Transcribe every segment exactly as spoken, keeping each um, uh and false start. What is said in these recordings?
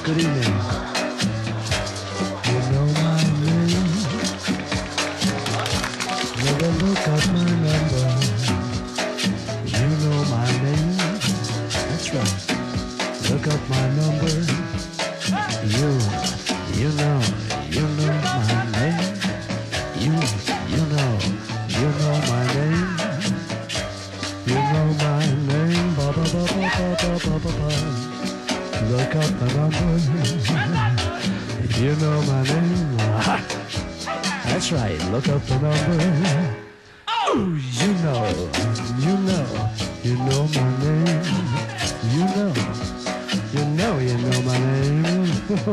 Good evening. You know my name. Never look up my number. You know my name. That's right. Look up my number. You, you know, you know my name. You, you know, you know my name. You know my name. Ba ba ba ba ba ba ba ba. Look up the number. You know my name. That's right. Look up the number. Oh, you know, you know, you know my name. You know, you know, you know my name.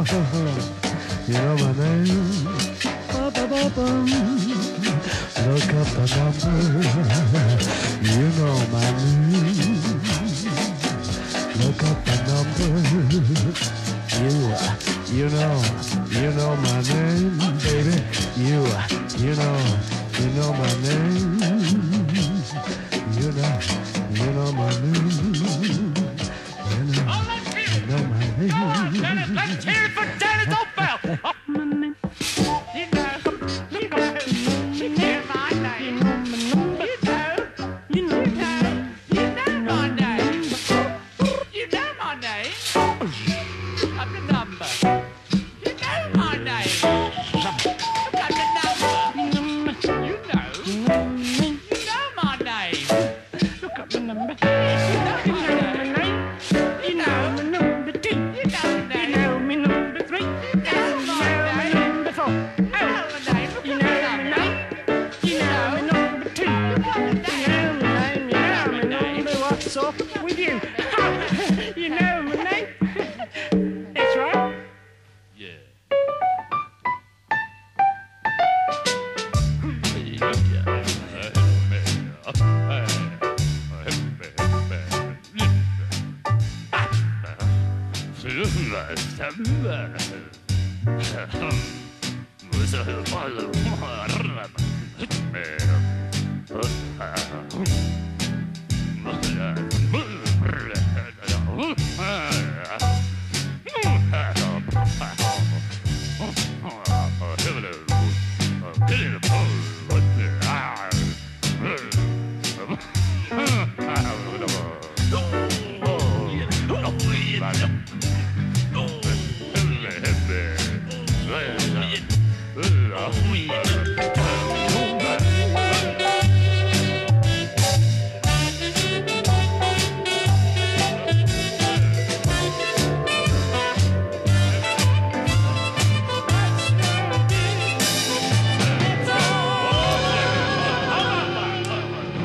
You know my name. Ba-ba-ba-bum. Look up the number. You know my name. Look up the number. You, you know, you know my name, baby. You, you know, you know my name. You know, you know my name. You know, you know my name. Let's hear it for Dennis O'Bell. You know, look up, you know my name. You know, you know, you know my name. You know my name. Look up the number. You know my name. Look up the number. You know, you know my name. Look up the number. You know my name. You know my number two. You know my name. You know my number three. You know my number four. You know my name. You know my name. You know my number two. You know my name. You know my number. What's up with you? You know my name. That's right. Yeah.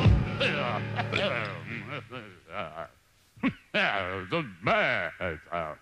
The bad.